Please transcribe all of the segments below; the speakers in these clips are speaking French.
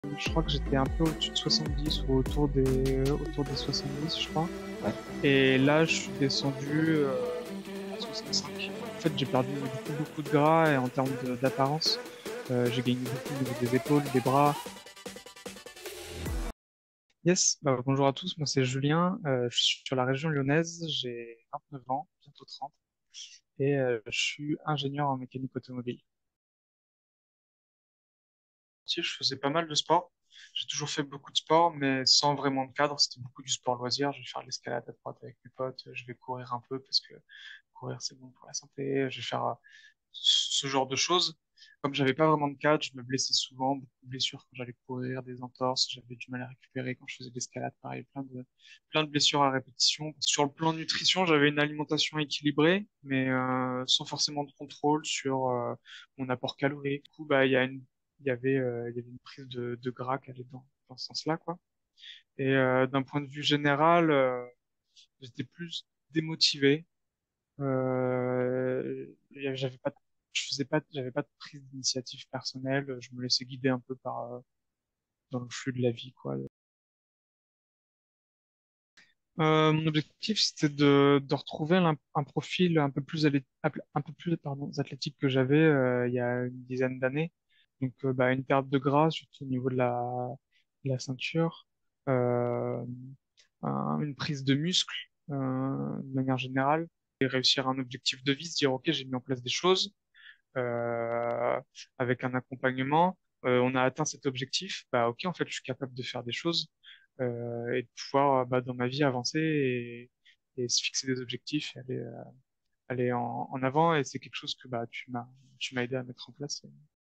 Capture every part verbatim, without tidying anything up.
Je crois que j'étais un peu au-dessus de soixante-dix ou autour des, autour des soixante-dix, je crois. Ouais. Et là, je suis descendu euh, à soixante-cinq. En fait, j'ai perdu du coup beaucoup de gras et en termes de- d'apparence, euh, j'ai gagné beaucoup au niveau des épaules, des bras. Yes, bah, bonjour à tous, moi c'est Julien, euh, je suis sur la région lyonnaise, j'ai vingt-neuf ans, bientôt trente, et euh, je suis ingénieur en mécanique automobile. Si, je faisais pas mal de sport. J'ai toujours fait beaucoup de sport, mais sans vraiment de cadre. C'était beaucoup du sport loisir. Je vais faire de l'escalade à droite avec mes potes. Je vais courir un peu parce que courir, c'est bon pour la santé. Je vais faire euh, ce genre de choses. Comme j'avais pas vraiment de cadre, je me blessais souvent, beaucoup de blessures quand j'allais courir, des entorses. J'avais du mal à récupérer quand je faisais de l'escalade. Pareil, plein de, plein de blessures à répétition. Sur le plan nutrition, j'avais une alimentation équilibrée, mais euh, sans forcément de contrôle sur euh, mon apport calorique. Du coup, bah, il y a une il y avait, euh, il y avait une prise de, de gras qui allait dans, dans ce sens-là, quoi. Et euh, d'un point de vue général, euh, j'étais plus démotivé. Euh, y avait- j'avais pas, je faisais pas, j'avais pas de prise d'initiative personnelle. Je me laissais guider un peu par euh, dans le flux de la vie, quoi. Euh, mon objectif, c'était de, de retrouver un, un profil un peu plus, allé- un peu plus, pardon, athlétique que j'avais euh, il y a une dizaine d'années. Donc, euh, bah, une perte de gras, surtout au niveau de la, de la ceinture, euh, un- une prise de muscle euh, de manière générale, et réussir un objectif de vie, se dire, OK, j'ai mis en place des choses euh, avec un accompagnement. Euh, on a atteint cet objectif, bah, OK, en fait, je suis capable de faire des choses euh, et de pouvoir, euh, bah, dans ma vie, avancer et, et se fixer des objectifs et aller, euh, aller en, en avant. Et c'est quelque chose que bah, tu m'as, tu m'as aidé à mettre en place.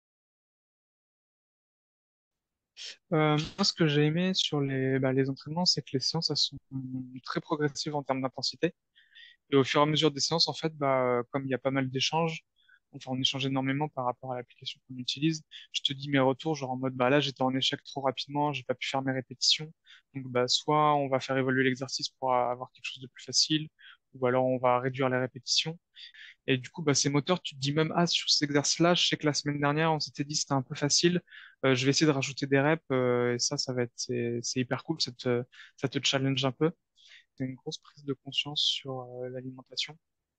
Euh, moi, ce que j'ai aimé sur les, bah, les entraînements, c'est que les séances, elles sont très progressives en termes d'intensité. Et au fur et à mesure des séances, en fait, bah, comme il y a pas mal d'échanges, enfin, on échange énormément par rapport à l'application qu'on utilise. Je te dis mes retours, genre en mode, bah là, j'étais en échec trop rapidement, j'ai pas pu faire mes répétitions. Donc, bah, soit on va faire évoluer l'exercice pour avoir quelque chose de plus facile, ou alors on va réduire les répétitions. Et du coup, bah, ces moteurs, tu te dis même, ah, sur cet exercice-là, je sais que la semaine dernière, on s'était dit c'était un peu facile, euh, je vais essayer de rajouter des reps, euh, et ça, ça va être, c'est, c'est hyper cool, ça te, ça te challenge un peu. C'est une grosse prise de conscience sur euh, l'alimentation.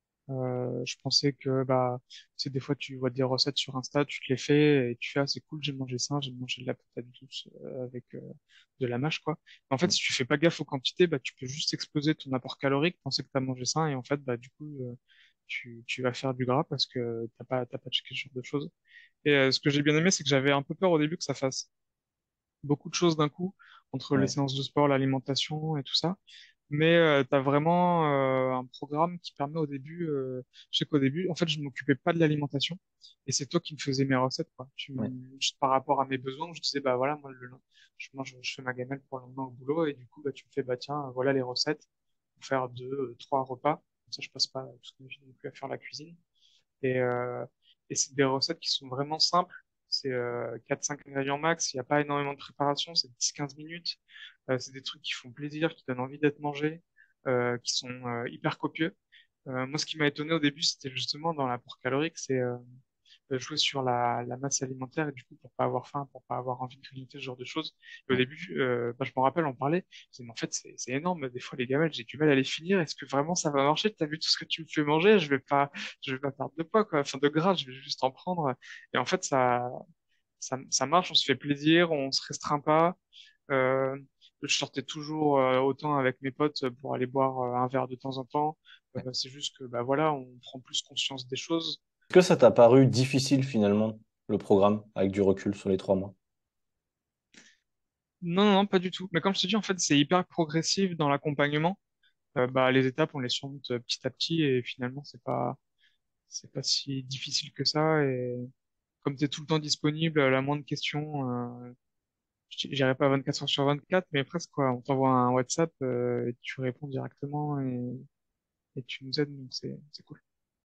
Euh, je pensais que bah c'est des fois tu vois des recettes sur Insta, tu te les fais et tu fais ah c'est cool, j'ai mangé ça, j'ai mangé de la patate douce euh, avec euh, de la mâche quoi. Mais en fait, si tu fais pas gaffe aux quantités, bah tu peux juste exploser ton apport calorique, penser que tu as mangé ça et en fait bah du coup euh, tu tu vas faire du gras parce que t'as pas t'as pas checké ce genre de choses. Et euh, ce que j'ai bien aimé, c'est que j'avais un peu peur au début que ça fasse beaucoup de choses d'un coup entre les Ouais. séances de sport, l'alimentation et tout ça. Mais euh, tu as vraiment euh, un programme qui permet au début, euh, je sais qu'au début, en fait, je ne m'occupais pas de l'alimentation et c'est toi qui me faisais mes recettes, quoi. Tu, Ouais. me- je- par rapport à mes besoins, je disais, bah voilà, moi, le, je mange, je fais ma gamelle pour le lendemain au boulot et du coup, bah, tu me fais, bah tiens, voilà les recettes pour faire deux, euh, trois repas. Comme ça, je passe pas toute ma vie non plus à faire la cuisine. Et, euh, et c'est des recettes qui sont vraiment simples. C'est euh, quatre cinq ingrédients max. Il n'y a pas énormément de préparation. C'est dix quinze minutes. Euh, c'est des trucs qui font plaisir, qui donnent envie d'être mangés, euh, qui sont euh, hyper copieux. Euh, moi, ce qui m'a étonné au début, c'était justement dans l'apport calorique, c'est euh, euh, jouer sur la, la masse alimentaire et du coup pour pas avoir faim, pour pas avoir envie de grignoter ce genre de choses. Et au Ouais. début, euh, bah, je me rappelle, on parlait, je disais, mais en fait c'est c'est énorme, des fois les gamelles, j'ai du mal à les finir. Est-ce que vraiment ça va marcher? T'as vu tout ce que tu me fais manger? Je vais pas, je vais pas perdre de poids quoi, enfin de gras, je vais juste en prendre. Et en fait ça, ça, ça marche, on se fait plaisir, on se restreint pas. Euh, je sortais toujours euh, autant avec mes potes pour aller boire euh, un verre de temps en temps. Ouais. Euh, c'est juste que bah voilà, on prend plus conscience des choses. Est-ce que ça t'a paru difficile finalement, le programme, avec du recul sur les trois mois? Non, non, non, pas du tout. Mais comme je te dis, en fait, c'est hyper progressif dans l'accompagnement. Euh, bah, les étapes, on les surmonte euh, petit à petit et finalement, c'est pas, c'est pas si difficile que ça. Et comme tu es tout le temps disponible, à la moindre question, euh, je j'irai pas vingt-quatre heures sur vingt-quatre, mais presque quoi. On t'envoie un WhatsApp euh, et tu réponds directement et, et tu nous aides, donc c'est, c'est cool.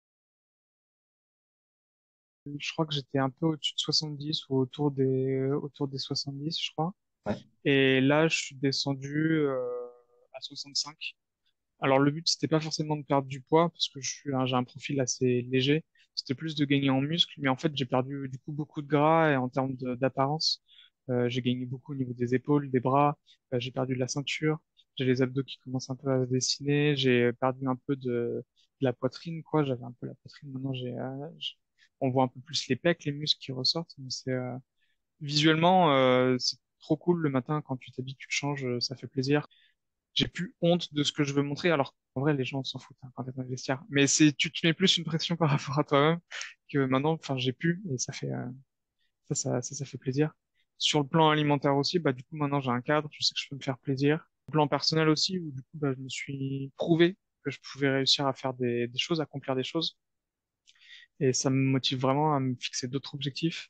Je crois que j'étais un peu au-dessus de soixante-dix ou autour des, autour des soixante-dix, je crois. Ouais. Et là, je suis descendu euh, à soixante-cinq. Alors le but, c'était pas forcément de perdre du poids, parce que je suis, un- j'ai un profil assez léger. C'était plus de gagner en muscle, mais en fait, j'ai perdu du coup beaucoup de gras et en termes de- d'apparence, Euh, j'ai gagné beaucoup au niveau des épaules, des bras. Euh, j'ai perdu de la ceinture. J'ai les abdos qui commencent un peu à se dessiner. J'ai perdu un peu de, de la poitrine, quoi. J'avais un peu la poitrine. Maintenant, j'ai, euh, j'ai- on voit un peu plus les pecs, les muscles qui ressortent. Mais c'est, euh, visuellement, euh, c'est trop cool le matin quand tu t'habilles, tu te changes, euh, ça fait plaisir. J'ai plus honte de ce que je veux montrer, alors qu'en vrai, les gens s'en foutent hein, quand t'es dans le vestiaire. Mais c'est, tu te mets plus une pression par rapport à toi-même que maintenant, enfin, j'ai plus, et ça fait, euh, ça, ça, ça, ça fait plaisir. Sur le plan alimentaire aussi, bah, du coup, maintenant, j'ai un cadre, je sais que je peux me faire plaisir. Au plan personnel aussi, où du coup, bah, je me suis prouvé que je pouvais réussir à faire des, des choses, accomplir des choses. Et ça me motive vraiment à me fixer d'autres objectifs.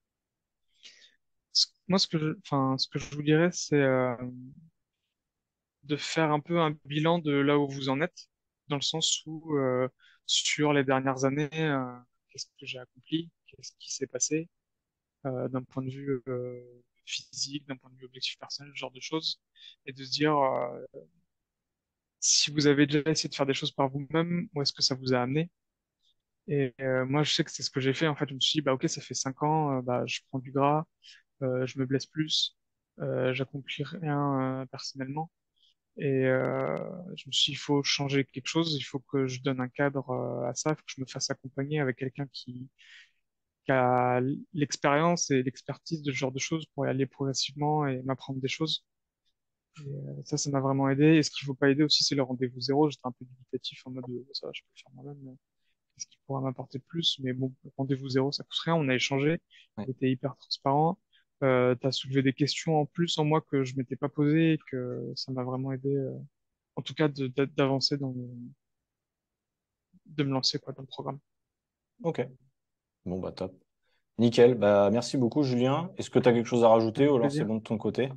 Ce- Moi, ce que je, enfin, ce que je vous dirais, c'est, euh, de faire un peu un bilan de là où vous en êtes, dans le sens où euh, sur les dernières années, euh, qu'est-ce que j'ai accompli, qu'est-ce qui s'est passé euh, d'un point de vue euh, physique, d'un point de vue objectif personnel, ce genre de choses, et de se dire euh, si vous avez déjà essayé de faire des choses par vous-même, où est-ce que ça vous a amené? Et euh, moi, je sais que c'est ce que j'ai fait. En fait, je me suis dit, bah ok, ça fait cinq ans, euh, bah je prends du gras, euh, je me blesse plus, euh, j'accomplis rien euh, personnellement. Et euh, je me suis dit, il faut changer quelque chose, il faut que je donne un cadre euh, à ça, il faut que je me fasse accompagner avec quelqu'un qui, qui a l'expérience et l'expertise de ce genre de choses pour y aller progressivement et m'apprendre des choses. Et euh, ça, ça m'a vraiment aidé. Et ce qu'il faut pas aider aussi, c'est le rendez-vous zéro. J'étais un peu dubitatif en mode, euh, ça va, je peux le faire moi-même, mais qu'est-ce qui pourra m'apporter de plus? Mais bon, le rendez-vous zéro, ça coûte rien. On a échangé, Ouais. il était hyper transparent. Euh, t'as soulevé des questions en plus en moi que je m'étais pas posées et que ça m'a vraiment aidé. euh, en tout cas de- de- d'avancer dans le- de me lancer quoi dans le programme. Ok. Bon, bah top. Nickel. Bah, merci beaucoup, Julien. Est-ce que tu as quelque chose à rajouter ou Avec alors c'est plaisir. bon de ton côté?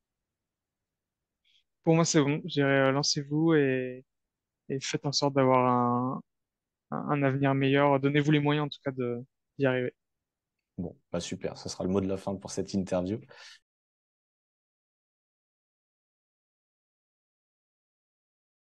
Pour moi, c'est bon. Je dirais, euh, lancez-vous et, et faites en sorte d'avoir un, un, un avenir meilleur. Donnez-vous les moyens, en tout cas, de, d'y arriver. Bon, bah super. Ce sera le mot de la fin pour cette interview.